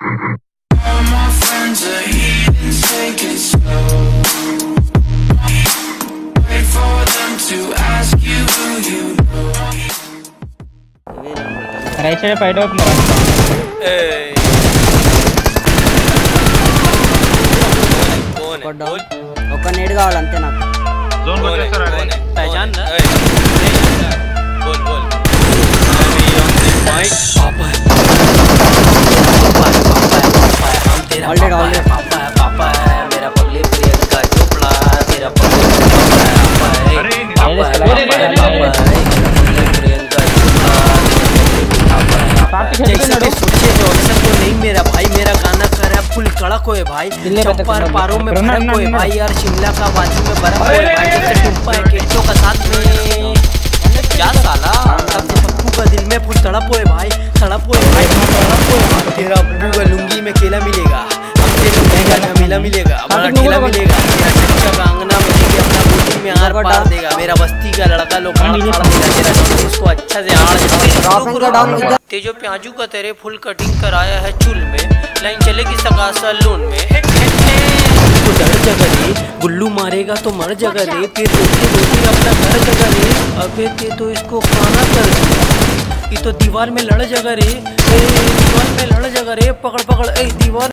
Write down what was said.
All my friends are heathens, take it slow. Wait for them to ask you who you know. Right side fight అవుతుంది ఒక నేడు కావాలి అంతే నాకు zone వచ్చేస్తారా పైజాన్ बोल बोल पापा है मेरा पगली प्रियंका चोपड़ा मेरा पगली नहीं मेरा भाई मेरा गाना कर रहा फुल कड़क होए भाई चंपार पारों में फर्क होए भाई यार शिमला का बाजू में बर्फ होए भाई जैसे टुप्पा है केचों का साथ में क्या साला पप्पू का दिल में फुल तड़प होए भाई तड़प होए भाई तड़प होए भाई तेरा पप्पू का लुंगी में केला मिलेगा तेरे महंगा झमेला मिलेगा बड़ा ठेला मिलेगा तेरा चच्चा का अंगना मिलेगी अपना बूटी में आर पार देगा मेरा बस्ती का लड़का लोग तेरा उसको अच्छा से आड़ तेजो प्याजू का तेरे फुल कटिंग कराया है चूल में लाइन चलेगी सगा सलून में तो डर जगह रे गुल्लू मारेगा तो मर जगह रे फिर रोटी रोटी अपना घर जगह रे अबे ते तो इसको खाना कर ये तो दीवार में लड़ जगह रे दीवार में लड़ जगह रे पकड़ पकड़ दीवार